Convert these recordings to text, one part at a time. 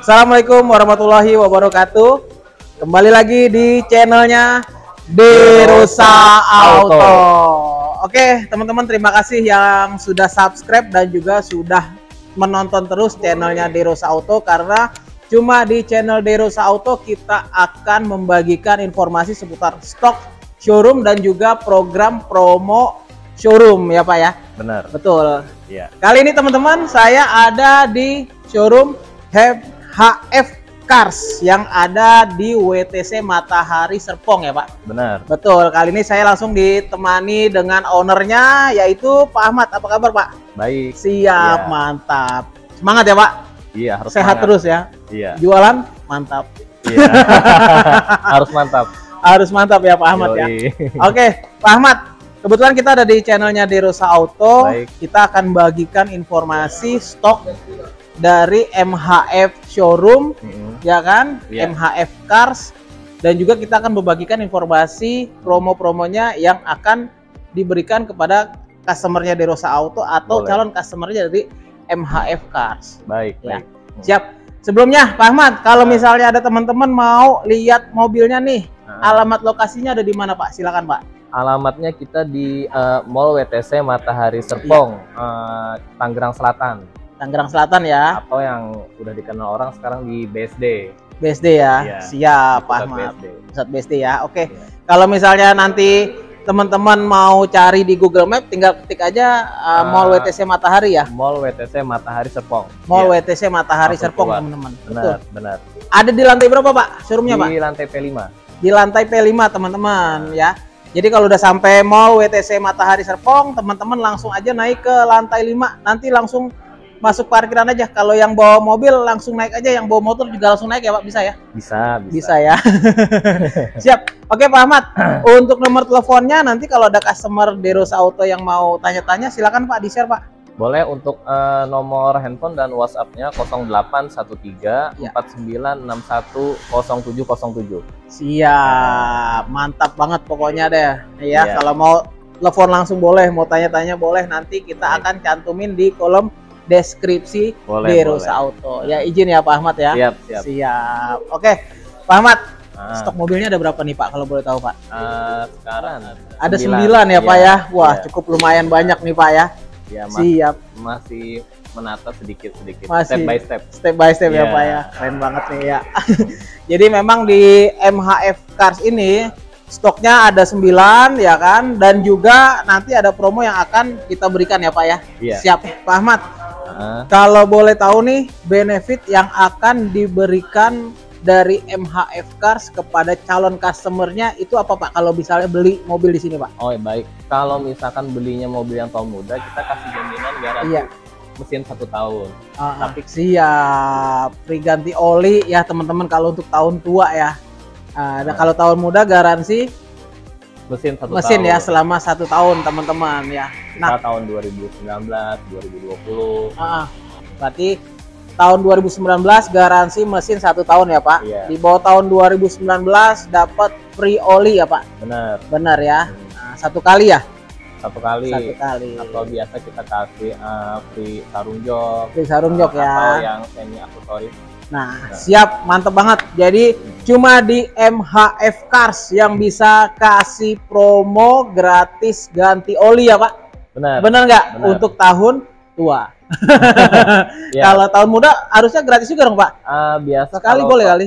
Assalamualaikum warahmatullahi wabarakatuh. Kembali lagi di channelnya Derosa Auto. Oke teman-teman, terima kasih yang sudah subscribe dan juga sudah menonton terus channelnya Derosa Auto, karena cuma di channel Derosa Auto kita akan membagikan informasi seputar stok showroom dan juga program promo showroom ya Pak ya. Benar. Betul. Iya. Kali ini teman-teman saya ada di showroom HF Cars yang ada di WTC Matahari Serpong ya Pak. Benar. Betul. Kali ini saya langsung ditemani dengan ownernya, yaitu Pak Ahmad. Apa kabar Pak? Baik. Siap, Iya. Mantap. Semangat ya Pak. Iya, harus sehat semangat. terus ya. Iya. Jualan mantap. Iya. Harus mantap. Harus mantap ya Pak Ahmad ya. Yoi. Oke, Pak Ahmad. Kebetulan kita ada di channelnya Derosa Auto. Baik. Kita akan bagikan informasi stok dari MHF Showroom, ya kan? Iya. MHF Cars. Dan juga kita akan membagikan informasi promo-promonya yang akan diberikan kepada customernya Derosa Auto atau Boleh. calon customernya dari MHF Cars. Baik, Ya. baik. Siap. Sebelumnya Pak Ahmad, kalau misalnya ada teman-teman mau lihat mobilnya nih, alamat lokasinya ada di mana Pak? Silakan Pak. Alamatnya kita di Mall WTC Matahari Serpong, Tangerang Selatan, Tangerang Selatan ya. atau yang udah dikenal orang sekarang di BSD. BSD ya. Iya. Siap Pak Pusat Ahmad. BSD. Pusat BSD ya. Oke. Iya. Kalau misalnya nanti teman-teman mau cari di Google Map, tinggal ketik aja Mall WTC Matahari ya. Mall WTC Matahari Serpong. Mall Iya. WTC Matahari Langsung Serpong keluar. teman-teman. Betul. Benar, benar. Ada di lantai berapa Pak? Showroomnya Pak? Di lantai P5. Di lantai P5 teman-teman ya. Jadi kalau udah sampai Mall WTC Matahari Serpong, teman-teman langsung aja naik ke lantai 5. Nanti langsung masuk parkiran aja. Kalau yang bawa mobil langsung naik aja, yang bawa motor juga langsung naik ya Pak, bisa ya? Bisa, Bisa ya. Siap. Oke Pak Ahmad, untuk nomor teleponnya nanti kalau ada customer Derosa Auto yang mau tanya-tanya, silakan Pak di-share Pak. Boleh untuk nomor handphone dan WhatsApp-nya 0813 Ya. 49610707. Siap. Mantap banget pokoknya deh. Ya, Iya. kalau mau telepon langsung boleh, mau tanya-tanya boleh, nanti kita Baik. akan cantumin di kolom deskripsi Boleh, Derosa boleh. Auto. Ya, izin ya Pak Ahmad ya. Siap, siap. Siap. Oke. Pak Ahmad, Ah, stok mobilnya ada berapa nih Pak kalau boleh tahu Pak? sekarang Ada 9 ya Pak ya. Wah, Iya. cukup lumayan banyak nih Pak ya. Ya, Siap. masih menata sedikit-sedikit, Masih step by step. Step by step ya Iya. Pak ya. Keren banget nih ya. Jadi memang di MHF Cars ini stoknya ada 9 ya kan, dan juga nanti ada promo yang akan kita berikan ya Pak ya. Iya. Siap Pak Ahmad. Ah, Kalau boleh tahu nih benefit yang akan diberikan dari MHF Cars kepada calon customernya itu apa Pak kalau misalnya beli mobil di sini Pak? oh baik. Kalau misalkan belinya mobil yang tahun muda, kita kasih jaminan garansi Iya. mesin 1 tahun. Tapi siap, free ganti oli ya teman-teman kalau untuk tahun tua ya. Nah, kalau tahun muda garansi Mesin 1 mesin tahun. ya selama 1 tahun teman-teman ya. Kita tahun 2019, 2020. Berarti tahun 2019 garansi mesin 1 tahun ya Pak. Iya. Di bawah tahun 2019 dapat free oli ya Pak. Benar. Benar ya. Nah, 1 kali ya. 1 kali. 1 kali. Atau biasa kita kasih free sarung jok. Free sarung jok ya. Atau yang semi aksesoris. Nah, siap, mantep banget. Jadi cuma di MHF Cars yang bisa kasih promo gratis ganti oli ya Pak. Benar. Bener nggak? Benar. Untuk tahun tua. Ya. Kalau tahun muda harusnya gratis juga dong Pak. Biasa Sekali kalau boleh kali.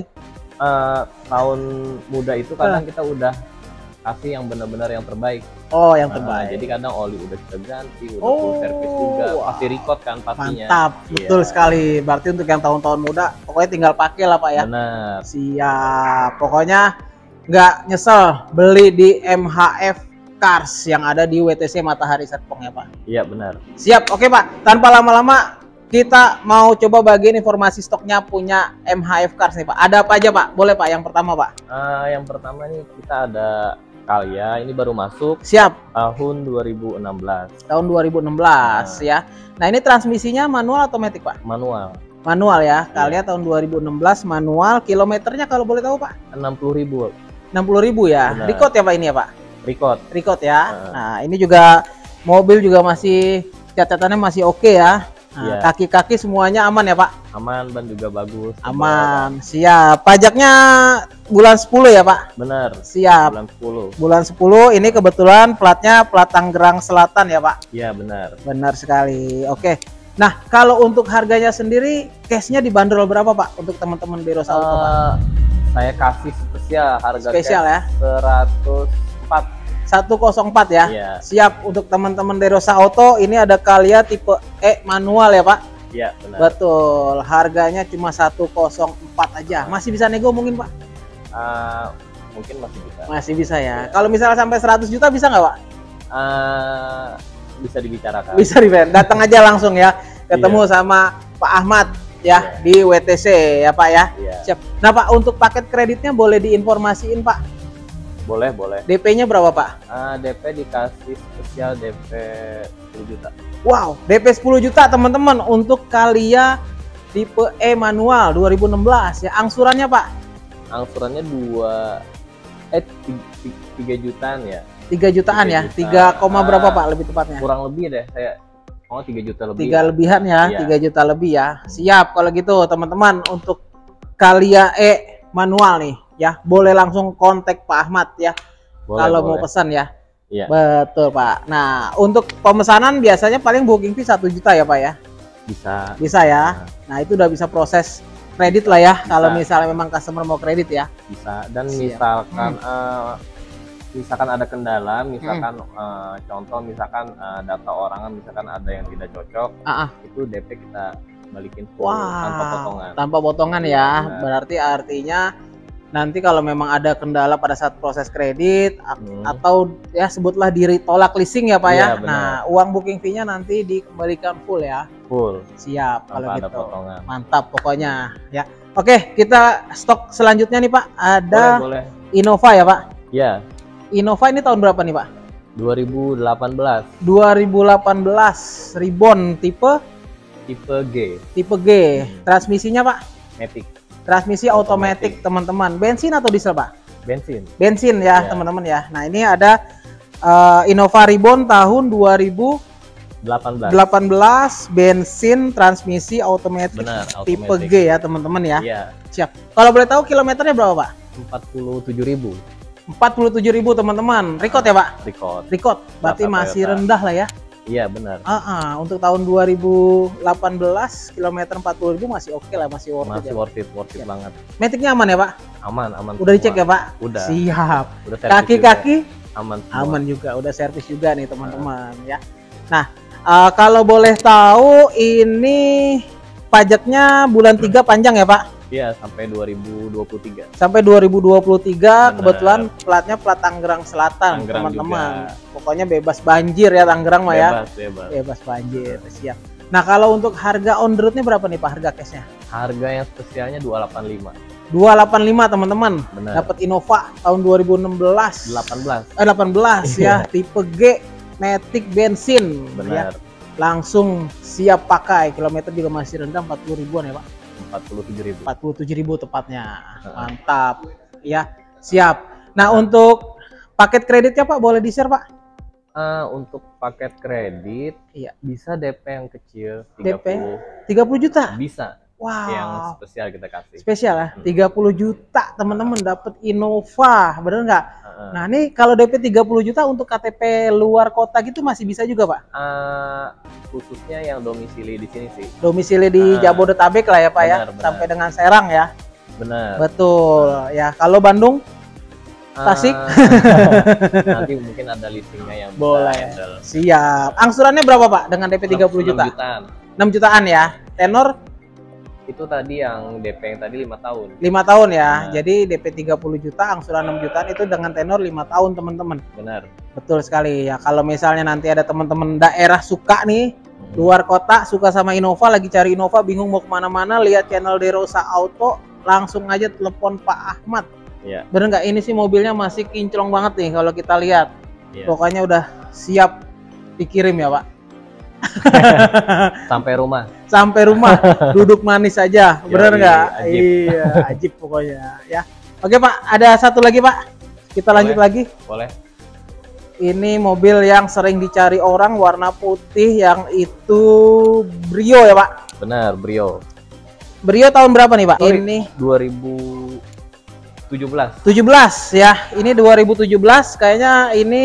tahun muda itu kadang kita udah kasih yang benar-benar yang terbaik. Oh, yang Nah, terbaik. jadi kadang oli udah kita ganti, udah Oh, full service juga, wah. pasti record kan pastinya. Mantap, Iya. betul sekali. Berarti untuk yang tahun-tahun muda, pokoknya tinggal pakai lah Pak ya. Benar. Siap. Pokoknya nggak nyesel beli di MHF Cars yang ada di WTC Matahari Serpong ya Pak. Iya benar. Siap, oke Pak. Tanpa lama-lama kita mau coba bagiin informasi stoknya punya MHF Cars nih Pak. Ada apa aja Pak? Boleh Pak, yang pertama Pak. Yang pertama nih kita ada Calya, ini baru masuk Siap, tahun 2016, tahun 2016 ya. Nah ini transmisinya manual atau otomatis Pak? manual. Manual ya, Calya tahun 2016 manual. Kilometernya kalau boleh tahu Pak? 60.000 60.000 ya. Benar. Record ya Pak ini ya Pak? record. Record ya. Nah ini juga mobil juga masih catatannya masih oke ya. Nah, Iya. kaki-kaki semuanya aman ya Pak? Aman, ban juga bagus. Aman, siap. Pajaknya bulan 10 ya Pak? Bener. Siap. Bulan 10. Bulan 10 ini kebetulan platnya plat Tangerang Selatan ya Pak? Iya benar. Benar sekali. Oke. Nah, kalau untuk harganya sendiri, cashnya dibanderol berapa Pak untuk teman-teman Derosa Auto Pak? Saya kasih spesial harga Spesial cash 104. 104 ya? Iya. Siap untuk teman-teman Derosa Auto. Ini ada Calya tipe E manual ya Pak? Iya benar. Betul. Harganya cuma 104 aja. Masih bisa nego mungkin Pak? Mungkin masih bisa. Masih bisa ya. Kalau misalnya sampai 100 juta bisa nggak Pak? Bisa dibicarakan. Bisa datang aja langsung ya, ketemu sama Pak Ahmad ya di WTC ya Pak ya. Siap. Nah Pak, untuk paket kreditnya boleh diinformasiin Pak? Boleh. DP-nya berapa Pak? DP dikasih spesial DP 10 juta. Wow, DP 10 juta teman-teman untuk Calya tipe E manual 2016 ya. Angsurannya Pak? Angsurannya 3 jutaan ya. 3 jutaan ya. 3, berapa Pak lebih tepatnya? Kurang lebih deh saya. 3 juta lebih. 3 lebihan ya, Iya. 3 juta lebih ya. Siap kalau gitu teman-teman, untuk Calya E manual nih ya, boleh langsung kontak Pak Ahmad ya. Kalau mau pesan ya. Iya. Betul Pak. Nah, untuk pemesanan biasanya paling booking fee 1 juta ya Pak ya? Bisa ya. Nah, itu udah bisa proses kredit lah ya, kalau misalnya memang customer mau kredit ya. Bisa. Dan Siap. misalkan ada kendala, misalkan contoh misalkan data orangan misalkan ada yang tidak cocok, itu DP kita balikin full tanpa potongan. Tanpa potongan ya. Benar. Berarti artinya nanti kalau memang ada kendala pada saat proses kredit atau ya sebutlah diri tolak leasing ya Pak ya. Benar. Nah, uang booking fee-nya nanti dikembalikan full ya. Full. Siap kalau Tanpa ada gitu. potongan. Mantap pokoknya ya. Oke, kita stok selanjutnya nih Pak. Ada Boleh. Innova ya Pak? Ya. Innova ini tahun berapa nih Pak? 2018. 2018 Ribbon tipe G. Transmisinya Pak? Matic. Transmisi otomatis teman-teman. Bensin atau diesel Pak? Bensin. Bensin ya teman-teman ya. Nah ini ada Innova Ribbon tahun 2018 bensin transmisi otomatis tipe G ya teman-teman ya. Iya. Siap. Kalau boleh tahu kilometernya berapa Pak? 47.000. 47.000 teman-teman. Record ya Pak? Record. Berarti masih rendah lah ya. Iya benar. Untuk tahun 2018 kilometer 40.000 masih oke lah, masih worth it. Worth it banget. Metiknya aman ya Pak? Aman. Udah dicek ya Pak? Udah. Siap. Udah Kaki-kaki aman juga, udah servis juga nih teman-teman ya. Nah, kalau boleh tahu ini pajaknya bulan 3 panjang ya Pak? Iya, sampai 2023. Sampai 2023. Kebetulan platnya plat Tangerang Selatan, teman-teman. Pokoknya bebas banjir ya Tangerang mah ya. Bebas banjir. Siap. Nah, kalau untuk harga on the road-nya berapa nih Pak harga cashnya? Harga yang spesialnya 285. 285 teman-teman. Dapat Innova tahun 2016. 18 ya, tipe G Matic bensin. Benar. Ya. Langsung siap pakai. Kilometer juga masih rendah, 40 ribuan ya Pak. 47.000 tepatnya. Mantap ya. Siap. Nah, untuk paket kreditnya Pak boleh di-share Pak? Untuk paket kredit bisa DP yang kecil 30. DP 30 juta? Bisa. Wow. Yang spesial kita kasih. Spesial ya. 30 juta teman-teman dapat Innova. Bener nggak? Nah, ini kalau DP 30 juta untuk KTP luar kota gitu masih bisa juga Pak? Khususnya yang domisili di sini sih. Domisili di Jabodetabek lah ya Pak ya, sampai dengan Serang ya. Benar. Betul ya. Kalau Bandung, Tasik, nanti mungkin ada leasingnya yang boleh. handle. Siap. Angsurannya berapa Pak dengan DP 30 juta? 6 jutaan ya. Tenor? Itu tadi yang DP yang tadi 5 tahun. 5 tahun ya. Jadi DP 30 juta, angsuran 6 jutaan itu dengan tenor 5 tahun teman-teman. Benar. Betul sekali ya. Kalau misalnya nanti ada teman-teman daerah suka nih, luar kota suka sama Innova, lagi cari Innova, bingung mau kemana-mana, lihat channel Derosa Auto, langsung aja telepon Pak Ahmad. Iya. Bener nggak? Ini sih mobilnya masih kinclong banget nih kalau kita lihat. Pokoknya udah siap dikirim ya Pak. Sampai rumah duduk manis aja. Bener nggak? Iya, ajib pokoknya ya. Oke Pak, ada satu lagi Pak, kita lanjut lagi. Boleh. Ini mobil yang sering dicari orang, warna putih, yang itu Brio ya Pak? Benar, Brio. Brio tahun berapa nih Pak? Sorry, ini 2017. 17 ya. Ini 2017 kayaknya ini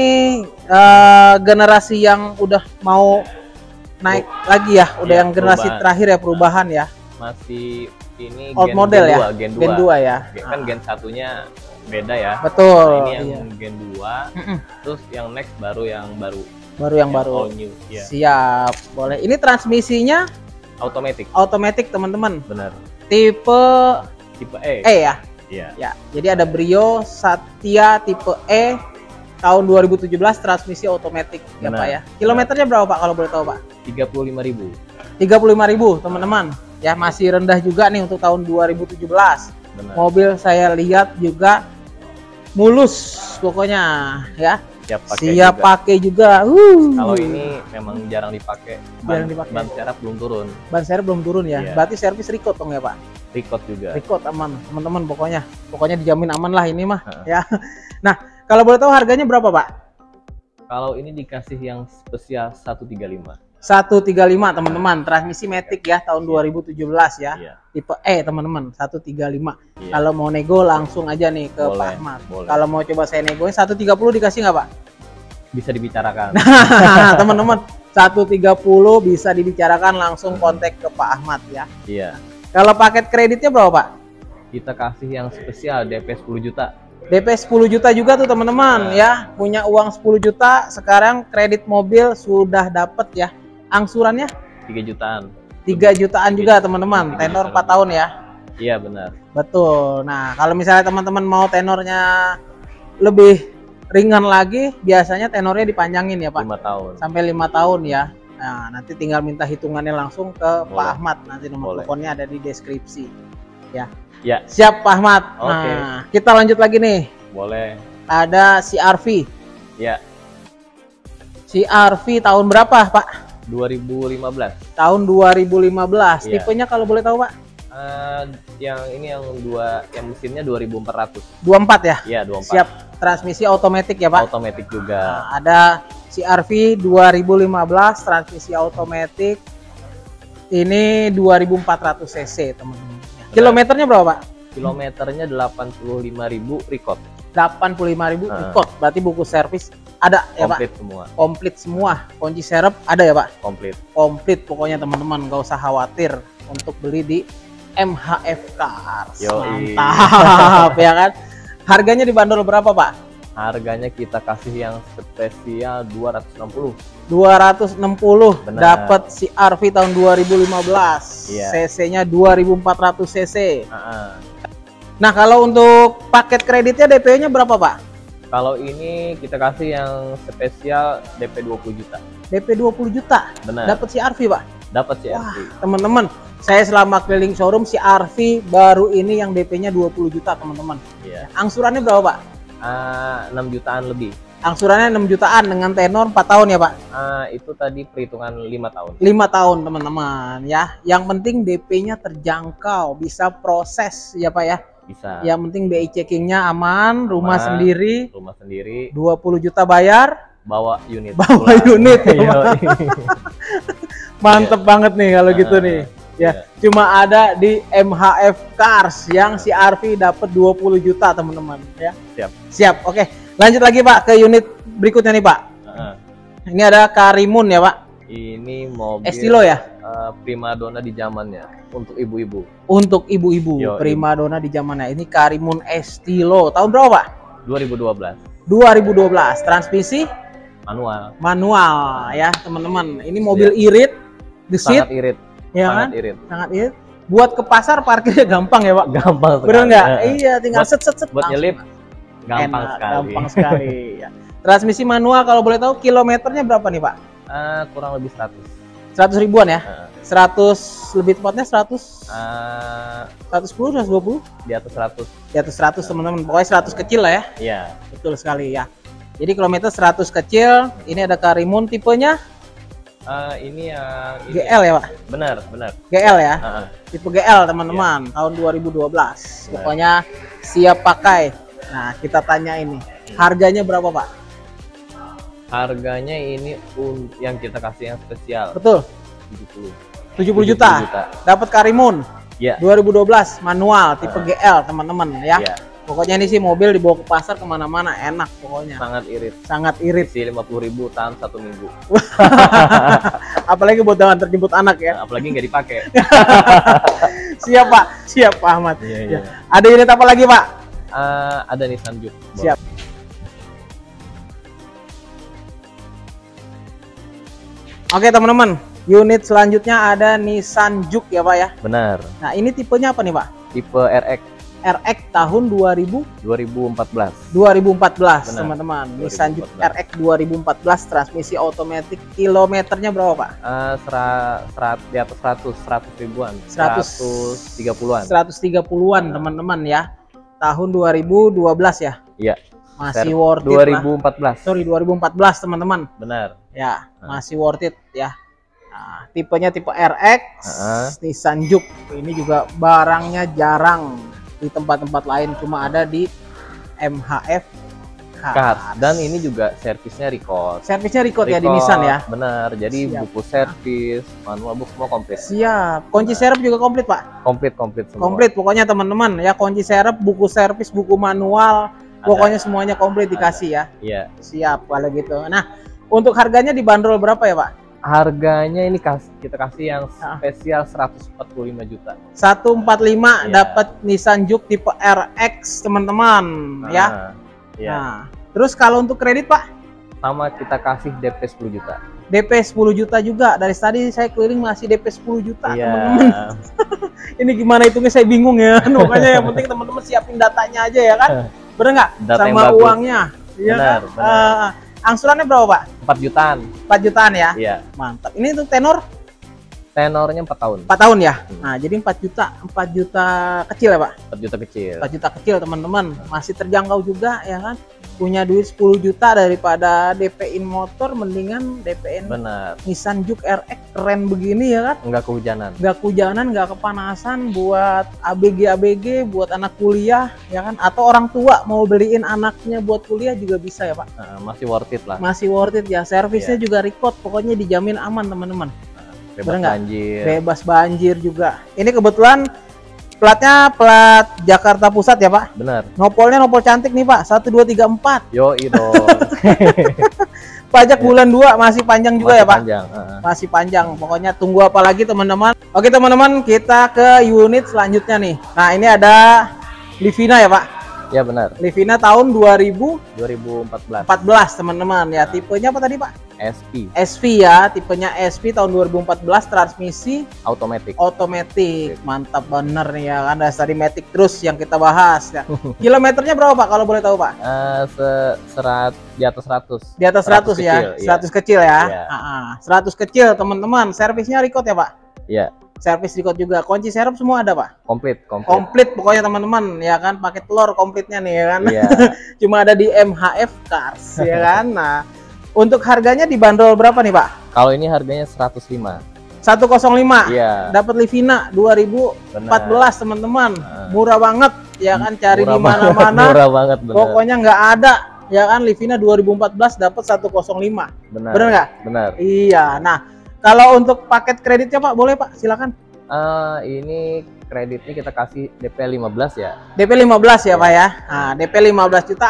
generasi yang udah mau naik lagi ya, udah yang generasi perubahan. terakhir ya, perubahan ya. Masih ini old gen model ya, Gen 2. Gen 2 ya. Kan gen satunya beda ya. Betul. Nah, ini yang iya. gen 2. Terus yang next baru yang baru. Yang baru. All new. Ya. Siap, boleh. Ini transmisinya Automatic teman-teman. benar. Tipe E. ya. Iya. Ya. Jadi ada Brio Satya tipe E tahun 2017, transmisi otomatis ya Pak ya. Kilometernya berapa Pak kalau boleh tahu Pak? 35.000. 35.000 teman-teman. Ya, masih rendah juga nih untuk tahun 2017. Benar. Mobil saya lihat juga mulus pokoknya ya. Siap pakai juga. Kalau ini memang jarang dipakai. Ban serep belum turun. Ban serep belum turun ya. Iya. Berarti servis record dong ya Pak? Record juga. Record aman, teman-teman pokoknya. Pokoknya dijamin aman lah ini mah ya. Nah, kalau boleh tahu harganya berapa Pak? Kalau ini dikasih yang spesial 135. 135 teman-teman, transmisi Matic ya tahun 2017 ya. Iya. Tipe E teman-teman, 135. Iya. Kalau mau nego langsung aja nih ke Pak Ahmad. Kalau mau coba saya negoin 130 dikasih nggak Pak? Bisa dibicarakan. Nah, teman-teman, 130 bisa dibicarakan, langsung kontak ke Pak Ahmad ya. Iya. Kalau paket kreditnya berapa Pak? Kita kasih yang spesial DP 10 juta. DP 10 juta juga tuh teman-teman ya. Punya uang 10 juta, sekarang kredit mobil sudah dapat ya. Angsurannya 3 jutaan. 3 jutaan juga teman-teman. Tenor 4 tahun ya. Iya benar. Betul. Nah, kalau misalnya teman-teman mau tenornya lebih ringan lagi, biasanya tenornya dipanjangin ya Pak. 5 tahun. Sampai 5 tahun ya. Nah, nanti tinggal minta hitungannya langsung ke Pak Ahmad. Nanti nomor teleponnya ada di deskripsi. Ya. Ya. Siap Pak Ahmad. Oke. Nah, kita lanjut lagi nih. Boleh. Ada CR-V. Ya. CR-V tahun berapa Pak? 2015. Tahun 2015. Iya. Tipenya kalau boleh tahu Pak? Yang ini yang mesinnya 2400. 24 ya? Iya, 24. Siap. Transmisi otomatis ya Pak? Otomatis juga. Nah, ada CR-V 2015 transmisi otomatis. Ini 2400 cc teman-teman. Kilometernya berapa Pak? Kilometernya 85.000 record. 85.000 record. Berarti buku servis ada ya Pak? Komplit semua. Komplit semua. Kunci serep ada ya Pak? Komplit. Komplit pokoknya teman-teman, nggak usah khawatir untuk beli di MHF Cars. Yoi. Mantap ya kan? Harganya dibanderol berapa Pak? Harganya kita kasih yang spesial 260. 260. Benar. Dapat CR-V tahun 2015. Iya. CC-nya 2400 cc. Nah, kalau untuk paket kreditnya DP-nya berapa Pak? kalau ini kita kasih yang spesial DP 20 juta. DP 20 juta. Benar. Dapat CR-V Pak? Dapat CR-V. Wah, teman-teman, saya selama keliling showroom CR-V baru ini yang DP-nya 20 juta teman-teman. Iya. Angsurannya berapa Pak? 6 jutaan lebih. Angsurannya 6 jutaan dengan tenor 4 tahun ya Pak? Itu tadi perhitungan 5 tahun. 5 tahun teman-teman ya. Yang penting DP-nya terjangkau, bisa proses ya Pak ya. Bisa. Yang penting BI checkingnya aman, rumah sendiri. Rumah sendiri. 20 juta bayar. Bawa unit. Bawa unit. Mantep banget nih kalau gitu nih. Ya, cuma ada di MHF Cars yang CR-V dapat 20 juta teman-teman ya. Siap. Siap. Oke. Lanjut lagi Pak ke unit berikutnya nih Pak. Ini ada Karimun ya Pak. Ini mobil Estilo ya? primadona di zamannya untuk ibu-ibu. Untuk ibu-ibu, primadona di zamannya. Ini Karimun Estilo. Tahun berapa Pak? 2012. 2012. Transmisi manual ya teman-teman. Ini mobil irit, gesit. Sangat irit. Ya sangat kan? irit. Sangat irit. Buat ke pasar parkirnya gampang ya Pak? Gampang sekali. Bener nggak? Iya, tinggal set. Buat nyelip gampang sekali. Gampang sekali. Ya. Transmisi manual, kalau boleh tahu kilometernya berapa nih Pak? Kurang lebih 100. 100 ribuan ya? 100 lebih tepatnya 100. 110, 120? Di atas 100. Di atas 100 teman-teman. Pokoknya 100 kecil lah ya. Iya. Betul sekali ya. Jadi kilometer 100 kecil. Ini ada Karimun, tipenya ini yang GL ya Pak? Benar. GL ya? Tipe GL teman-teman, tahun 2012. Pokoknya siap pakai. Nah, kita tanya ini, harganya berapa Pak? Harganya ini yang kita kasih yang spesial. Betul. 70 juta. Dapat Karimun. Ya. 2012 manual tipe GL teman-teman ya. Pokoknya ini sih mobil dibawa ke pasar kemana-mana enak pokoknya. Sangat irit. Isi 50.000 tahan 1 minggu. Apalagi buat antar jemput anak ya. Nah, apalagi nggak dipakai. Siap Pak, siap Pak Ahmad. Iya. Ada unit apa lagi Pak? Ada Nissan Juke. Siap. Oke teman-teman, unit selanjutnya ada Nissan Juke ya Pak ya. Benar. Nah ini tipenya apa nih Pak? Tipe RX. RX tahun 2014 teman-teman. Nissan Juke RX 2014 transmisi otomatis. Kilometernya berapa Pak? Di atas 100 ribuan. 130-an. 130-an teman-teman ya. Tahun 2012 ya. Iya. Masih worth it 2014. Lah. Sorry 2014 teman-teman. Benar. Ya, masih worth it ya. Nah, tipenya tipe RX, Nissan Juke. Ini juga barangnya jarang di tempat-tempat lain, cuma ada di MHF Cars. Dan ini juga servisnya record. Servisnya record ya di Nissan ya. Benar. Jadi buku servis, manual book semua komplit. Siap. Kunci serep juga komplit Pak. Komplit semua. Komplit pokoknya teman-teman ya, kunci serep, buku servis, buku manual, pokoknya semuanya komplit dikasih ya. Iya. Siap kalau gitu. Nah, untuk harganya dibanderol berapa ya Pak? Harganya ini kita kasih yang spesial 145 juta. 145 dapat Nissan Juke tipe RX teman-teman ya. Nah, terus kalau untuk kredit Pak? Sama kita kasih DP 10 juta. DP 10 juta juga. Dari tadi saya keliling masih DP 10 juta teman-teman. Ini gimana hitungnya saya bingung ya. Makanya yang penting teman-teman siapin datanya aja ya kan. Bener nggak? Sama uangnya. Iya kan? Angsurannya berapa Pak? 4 jutaan. 4 jutaan ya? Iya. Mantap. Ini untuk tenor? Tenornya 4 tahun. 4 tahun ya? Nah, jadi 4 juta kecil ya Pak? 4 juta kecil. 4 juta kecil teman-teman. Masih terjangkau juga ya kan? Punya duit 10 juta daripada DP-in motor, mendingan DP-in Nissan Juke RX keren begini ya kan? Enggak kehujanan. Enggak kehujanan, enggak kepanasan, buat ABG, buat anak kuliah ya kan? Atau orang tua mau beliin anaknya buat kuliah juga bisa ya Pak? Masih worth it lah. Masih worth it ya. Servisnya juga record, pokoknya dijamin aman teman-teman. Bebas banjir. Bebas banjir juga. Ini kebetulan platnya plat Jakarta Pusat ya Pak? Benar. Nopolnya nopol cantik nih Pak, 1234. Yoi dong. Pajak bulan 2 masih panjang juga ya Pak? Panjang. Masih panjang. Pokoknya tunggu apa lagi teman-teman. Oke teman-teman, kita ke unit selanjutnya nih. Nah ini ada Livina ya Pak? Ya benar. Livina tahun 2014 teman-teman ya. Tipenya apa tadi Pak? SP ya, tipenya SP tahun 2014, transmisi otomatis. Mantap bener nih ya kan, dari Matic terus yang kita bahas ya. Kilometernya berapa Pak kalau boleh tahu Pak? Di atas 100. Di atas 100 ya. Kecil, 100 kecil ya. 100 kecil teman-teman. Servisnya record ya Pak? Iya. Servis record juga. Kunci serep semua ada Pak? Komplit pokoknya teman-teman ya kan, pakai telur komplitnya nih ya kan. Iya. Cuma ada di MHF Cars ya kan. Nah, untuk harganya dibanderol berapa nih Pak? Kalau ini harganya 105. 105. Iya. Dapat Livina 2014 teman-teman. Murah banget ya kan, cari di mana-mana. Murah banget bener. Pokoknya nggak ada ya kan, Livina 2014 dapat 105. Bener nggak? Benar. Iya. Nah, kalau untuk paket kreditnya Pak, boleh Pak, silakan. Ini kreditnya kita kasih DP 15 ya. DP 15 ya Pak ya. Nah, DP 15 juta,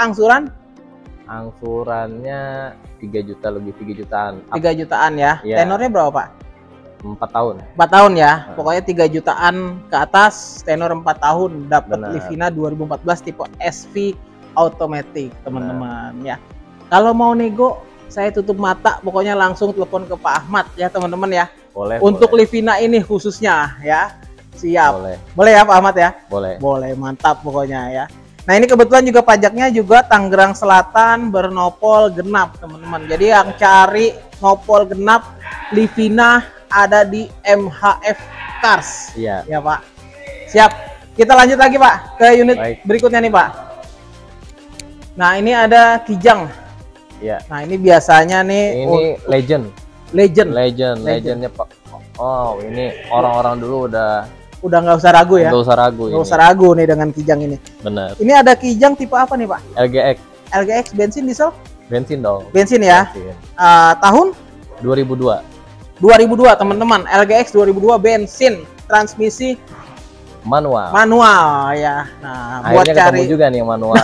angsurannya 3 juta lebih, 3 jutaan. 3 jutaan ya. Tenornya berapa Pak? 4 tahun. 4 tahun ya. Pokoknya 3 jutaan ke atas, tenor 4 tahun, dapat Livina 2014 tipe SV automatic teman-teman ya. Kalau mau nego, saya tutup mata, pokoknya langsung telepon ke Pak Ahmad ya teman-teman ya. Boleh. Untuk Livina ini khususnya ya. Siap. Boleh ya Pak Ahmad ya? Boleh, mantap pokoknya ya. Nah ini kebetulan juga pajaknya juga Tangerang Selatan bernopol genap teman-teman. Jadi yang cari nopol genap Livina ada di MHF Cars. Iya. Ya Pak. Siap. Kita lanjut lagi Pak ke unit berikutnya nih Pak. Nah ini ada Kijang. Iya. Nah ini biasanya nih. Ini legendnya Pak. Oh ini orang-orang dulu udah nggak usah ragu ya. Nggak usah ragu nih dengan Kijang ini. Benar. Ini ada Kijang tipe apa nih Pak? LGX. LGX bensin diesel? Bensin dong. Bensin ya. Bensin. Tahun 2002. 2002 teman-teman, LGX 2002 bensin, transmisi manual. Manual ya. Nah, akhirnya buat cari juga nih yang manual.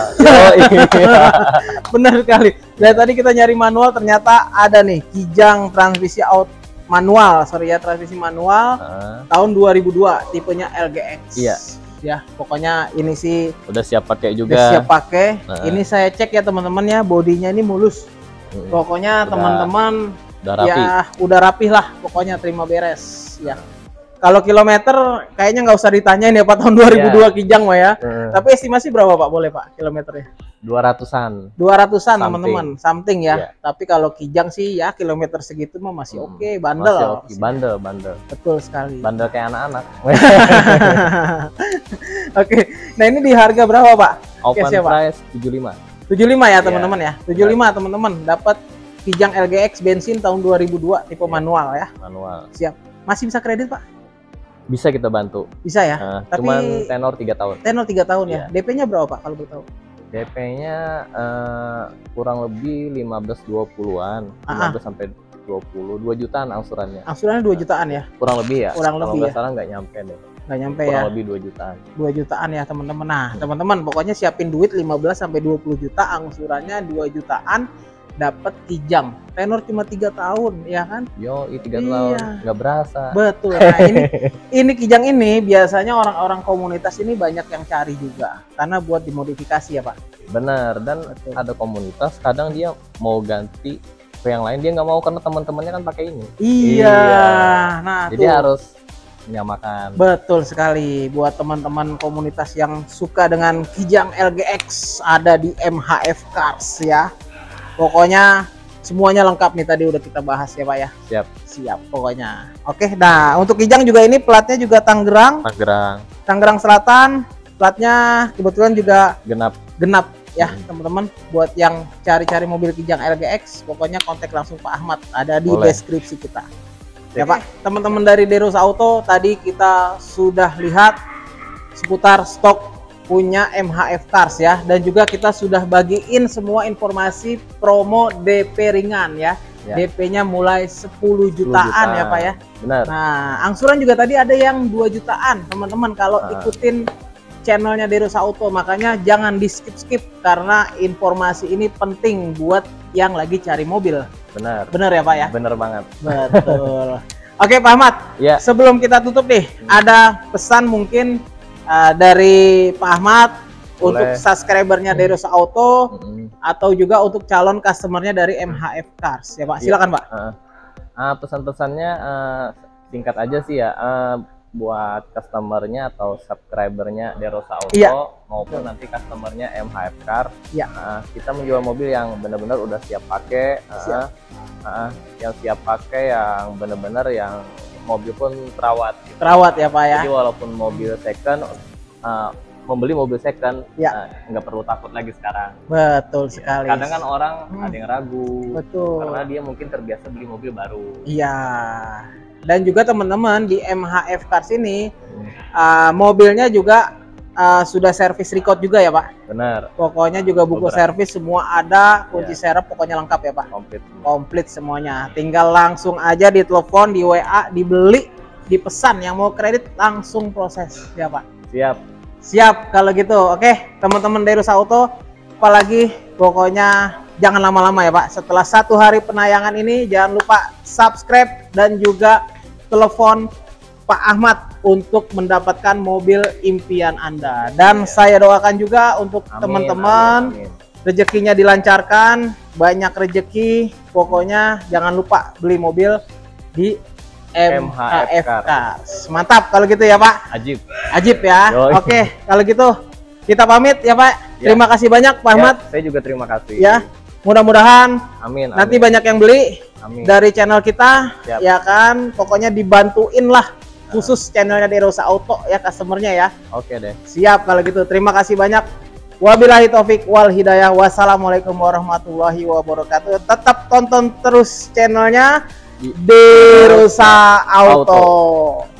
Benar sekali. Dari tadi kita nyari manual, ternyata ada nih Kijang transmisi manual, transmisi manual tahun 2002, tipenya LGX. Iya. Ya, pokoknya ini sih udah siap pakai juga. Udah siap pakai. Ini saya cek ya teman-teman ya, bodinya ini mulus. Pokoknya teman-teman ya udah rapih lah, pokoknya terima beres ya. Kalau kilometer kayaknya nggak usah ditanyain ya Pak, tahun 2002 Kijang mah ya. Tapi estimasi berapa Pak, boleh Pak kilometernya? 200-an teman-teman, something ya. Tapi kalau Kijang sih ya kilometer segitu mah masih oke, bandel. Masih bandel. Betul sekali. Bandel kayak anak-anak. Oke, nah ini di harga berapa Pak? Open price 75. 75 ya teman-teman ya. 75 teman-teman dapat Kijang LGX bensin tahun 2002 tipe manual ya. Manual. Siap. Masih bisa kredit Pak? Bisa kita bantu. Bisa ya. Tapi cuman tenor 3 tahun. Tenor 3 tahun ya. DP-nya berapa Pak kalau boleh tahu? DP-nya kurang lebih 15-20-an. 15 sampai 20, 2 jutaan angsurannya. Angsurannya 2 jutaan ya? Kurang lebih ya. Kurang lebih ya. Kalau nggak nyampe deh. Nggak nyampe ya. Kurang lebih 2 jutaan. 2 jutaan ya teman-teman. Nah, teman-teman pokoknya siapin duit 15 sampai 20 juta, angsurannya 2 jutaan. Dapat Kijang, tenor cuma 3 tahun ya kan? 3 tahun nggak berasa. Betul. Nah ini Kijang ini biasanya orang-orang komunitas ini banyak yang cari juga karena buat dimodifikasi ya Pak. Bener, dan ada komunitas kadang dia mau ganti ke yang lain, dia nggak mau karena teman-temannya kan pakai ini. Iya. Nah jadi harus menyamakan. Betul sekali. Buat teman-teman komunitas yang suka dengan Kijang LGX ada di MHF Cars ya. Pokoknya semuanya lengkap nih, tadi udah kita bahas ya Pak ya. Siap pokoknya. Oke, nah untuk Kijang juga ini platnya juga Tangerang Selatan. Platnya kebetulan juga genap ya teman-teman. Buat yang cari-cari mobil Kijang LGX, pokoknya kontak langsung Pak Ahmad, ada di deskripsi kita. Ya Pak, teman-teman dari Derosa Auto, tadi kita sudah lihat seputar stok punya MHF Cars ya, dan juga kita sudah bagiin semua informasi promo DP ringan ya. DP-nya mulai 10 jutaan ya Pak ya. Benar. Nah, angsuran juga tadi ada yang 2 jutaan teman-teman kalau ikutin channelnya Derosa Auto, makanya jangan di skip karena informasi ini penting buat yang lagi cari mobil. Benar ya Pak ya. Benar banget. Betul. Oke Pak Ahmad, sebelum kita tutup nih, ada pesan mungkin dari Pak Ahmad untuk subscribernya Derosa Auto atau juga untuk calon customernya dari MHF Cars ya Pak. Silakan Pak. Pesan-pesannya singkat aja sih ya, buat customernya atau subscribernya Derosa Auto maupun nanti customernya MHF Cars. Kita menjual mobil yang benar-benar udah siap pakai, yang siap pakai, yang benar-benar yang mobil pun terawat ya Pak ya. Jadi walaupun mobil second, membeli mobil second nggak perlu takut lagi sekarang. Betul sekali. Kadang kan orang ada yang ragu. Betul. Karena dia mungkin terbiasa beli mobil baru. Iya. Dan juga teman-teman di MHF Cars ini mobilnya juga sudah servis record juga ya Pak. Benar. Pokoknya juga buku servis semua ada, kunci serep pokoknya lengkap ya Pak. Komplit semuanya. Tinggal langsung aja ditelepon, di WA, dibeli, dipesan. Yang mau kredit langsung proses ya Pak. Siap kalau gitu. Oke teman-teman Derosa Auto, apalagi pokoknya jangan lama-lama ya Pak. Setelah 1 hari penayangan ini jangan lupa subscribe dan juga telepon Pak Ahmad untuk mendapatkan mobil impian Anda. Dan saya doakan juga untuk teman-teman rezekinya dilancarkan, banyak rezeki. Pokoknya jangan lupa beli mobil di MHF Cars. Mantap kalau gitu ya Pak. Ajib ya. Oke, kalau gitu kita pamit ya Pak. Terima kasih banyak Pak Ahmad. Saya juga terima kasih. Ya, mudah-mudahan nanti banyak yang beli dari channel kita. Ya kan, pokoknya dibantuin lah. Khusus channelnya Derosa Auto ya customernya ya. Oke deh. Siap kalau gitu. Terima kasih banyak. Wabillahi taufik wal hidayah. Wassalamualaikum warahmatullahi wabarakatuh. Tetap tonton terus channelnya Derosa Auto.